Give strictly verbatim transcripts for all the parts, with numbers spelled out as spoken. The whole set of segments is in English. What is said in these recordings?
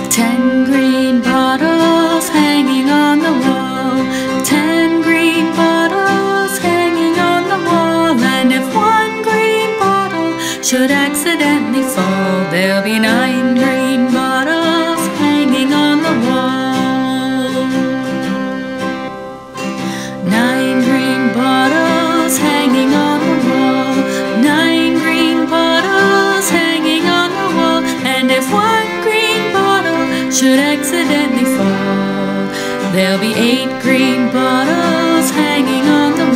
Ten green bottles hanging on the wall. Ten green bottles hanging on the wall. And if one green bottle should accidentally fall, there'll be nine green bottles hanging on the wall. Nine green bottles hanging on the wall. Nine green bottles hanging on the wall. And if one green bottle should accidentally fall, there'll be eight green bottles hanging on the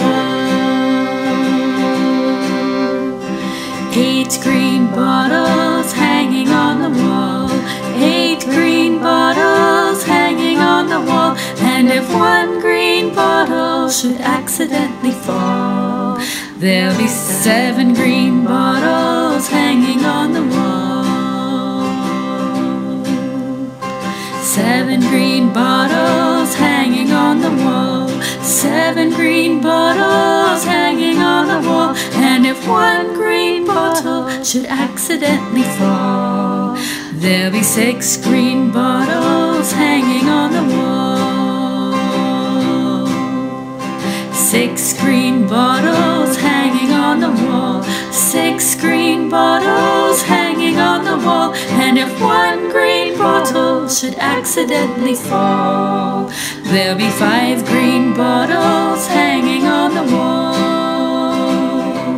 wall. Eight green bottles hanging on the wall. Eight green bottles hanging on the wall. And if one green bottle should accidentally fall, there'll be seven green bottles hanging on the wall. Seven green bottles hanging on the wall. Seven green bottles hanging on the wall. And if one green bottle should accidentally fall, there'll be six green bottles hanging on the wall. Six green bottles hanging on the wall. Six green bottles hanging on the wall. And if one green bottle should accidentally fall, there'll be five green bottles hanging on the wall.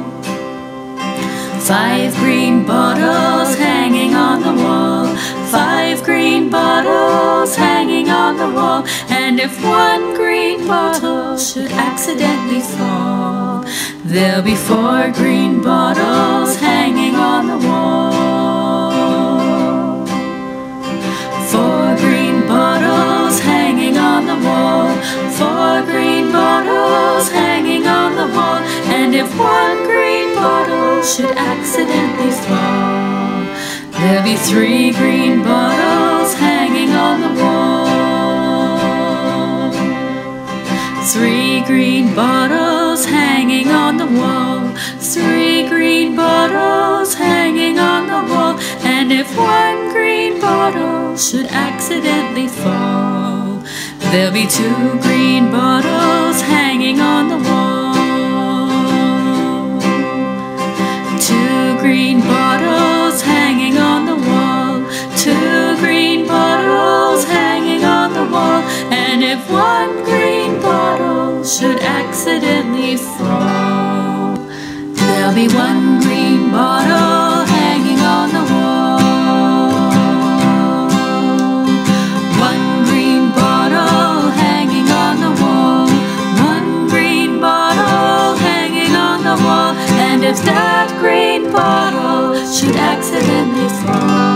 Five green bottles hanging on the wall. Five green bottles hanging on the wall. And if one green bottle should accidentally fall, there'll be four green bottles hanging on the wall. Four green bottles hanging on the wall. Four green bottles hanging on the wall. And if one green bottle should accidentally fall, there'll be three green bottles hanging on the wall. Three green bottles hanging on the wall. Three green bottles hanging on the wall. And if one green bottle should accidentally fall, there'll be two green bottles hanging on the wall. Two green bottles hanging on the wall. Two green bottles hanging on the wall. And if one green bottle should accidentally fall, there'll be one green bottle hanging on the wall. One green bottle hanging on the wall. One green bottle hanging on the wall. And if that green bottle should accidentally fall,